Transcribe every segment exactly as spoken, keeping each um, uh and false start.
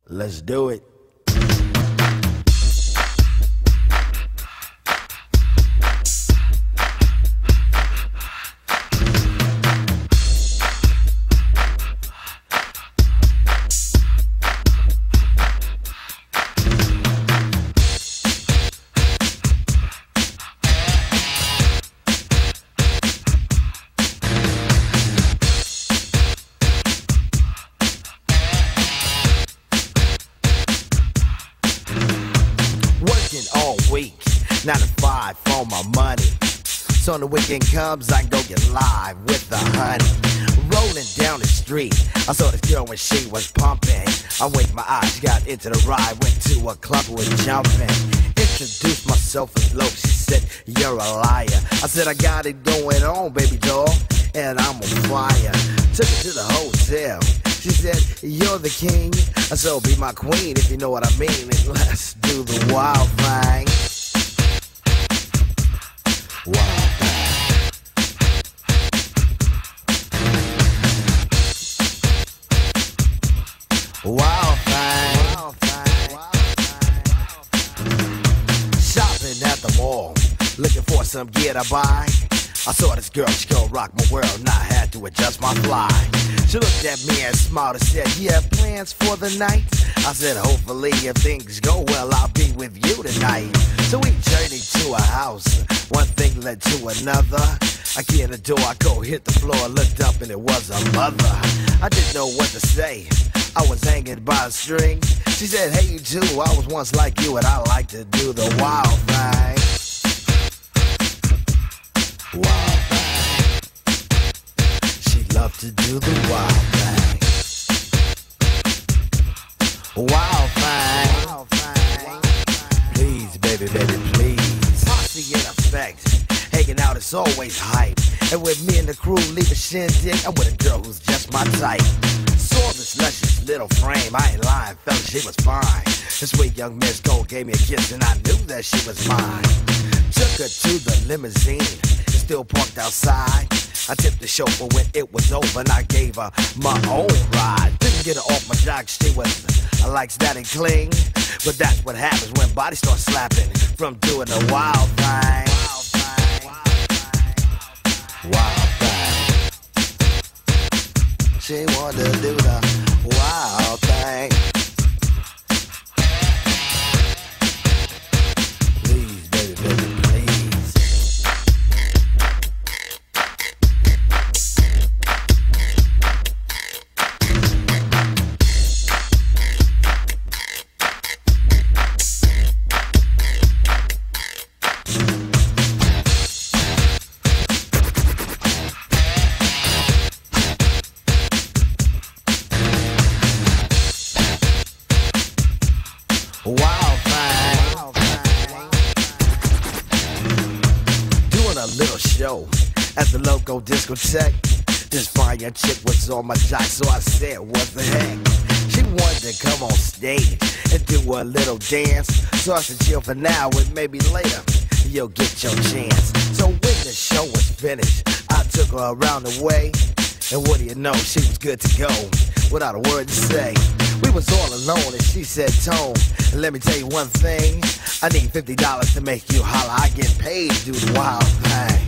Let's do it. All week, nine to five for my money. So when the weekend comes, I go get live with the honey. Rolling down the street, I saw this girl when she was pumping. I winked my eyes, got into the ride, went to a club, was jumping. Introduced myself as low, she said, you're a liar. I said, I got it going on, baby doll, and I'm on fire. Took her to the hotel. She said, you're the king, so be my queen if you know what I mean. And let's do the wild thing. Wild thing. Wild thing. Wild thing. Shopping at the mall, looking for some gear to buy. I saw this girl, she gon' rock my world, and I had to adjust my fly. She looked at me and smiled and said, you have plans for the night? I said, hopefully if things go well, I'll be with you tonight. So we journeyed to a house, one thing led to another. I get in the door, I go hit the floor, looked up and it was a mother. I didn't know what to say, I was hanging by a string. She said, hey you too, I was once like you and I like to do the wild thing. Wild thing. She loved to do the wild thing. Wild thing. Wild thing. Please, baby, baby, please. Posse in effect. Hanging out is always hype. And with me and the crew leave a shindig, I'm with a girl who's just my type. Saw this luscious little frame, I ain't lying, fella, she was fine. This sweet young Miss Gold gave me a kiss and I knew that she was mine. Took her to the limousine, it's still parked outside. I tipped the chauffeur when it was over and I gave her my own ride. Didn't get her off my jock, she was, I likes that and cling. But that's what happens when bodies start slapping from doing the wild thing. Wild thing. She wanted to do the wild thing. Please, baby, baby, please. Wild thing. Wild thing. Doing a little show at the local discotheque. This fine young chick was on my jock, so I said, what the heck? She wanted to come on stage and do a little dance. So I said, chill for now and maybe later you'll get your chance. So when the show was finished, I took her around the way. And what do you know, she was good to go without a word to say. We was all alone and she said, Tone, let me tell you one thing. I need fifty dollars to make you holler. I get paid to do the wild thing.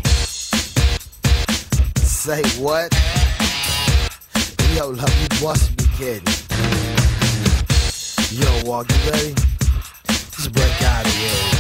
Say what? Yo, love, you must be kidding. Yo, Walk, you ready? Just break out of here.